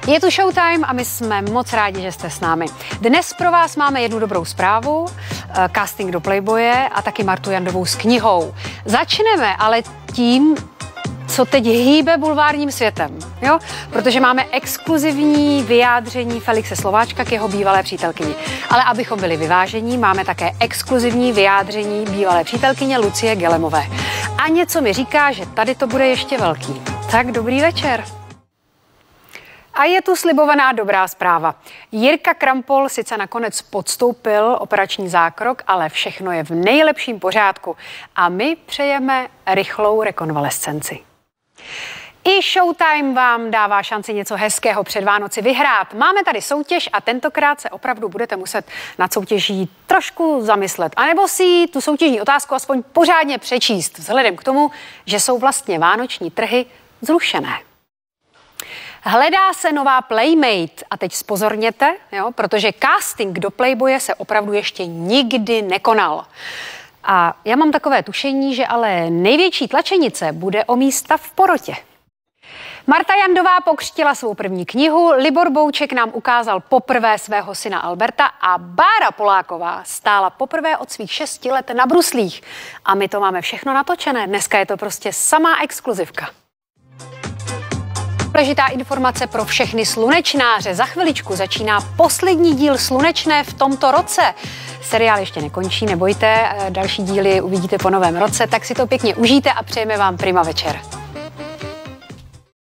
Je tu Showtime a my jsme moc rádi, že jste s námi. Dnes pro vás máme jednu dobrou zprávu, casting do Playboye a taky Martu Jandovou s knihou. Začneme ale tím, co teď hýbe bulvárním světem, jo? Protože máme exkluzivní vyjádření Felixe Slováčka k jeho bývalé přítelkyni. Ale abychom byli vyvážení, máme také exkluzivní vyjádření bývalé přítelkyně Lucie Gelemové. A něco mi říká, že tady to bude ještě velký. Tak dobrý večer. A je tu slibovaná dobrá zpráva. Jirka Krampol sice nakonec podstoupil operační zákrok, ale všechno je v nejlepším pořádku. A my přejeme rychlou rekonvalescenci. I Showtime vám dává šanci něco hezkého před Vánoci vyhrát. Máme tady soutěž a tentokrát se opravdu budete muset nad soutěží trošku zamyslet. A nebo si tu soutěžní otázku aspoň pořádně přečíst, vzhledem k tomu, že jsou vlastně vánoční trhy zrušené. Hledá se nová Playmate a teď spozorněte, jo, protože casting do Playboye se opravdu ještě nikdy nekonal. A já mám takové tušení, že ale největší tlačenice bude o místa v porotě. Marta Jandová pokřtila svou první knihu, Libor Bouček nám ukázal poprvé svého syna Alberta a Bára Poláková stála poprvé od svých 6 let na bruslích. A my to máme všechno natočené, dneska je to prostě samá exkluzivka. Důležitá informace pro všechny slunečnáře. Za chviličku začíná poslední díl Slunečné v tomto roce. Seriál ještě nekončí, nebojte, další díly uvidíte po novém roce, tak si to pěkně užijte a přejeme vám prima večer.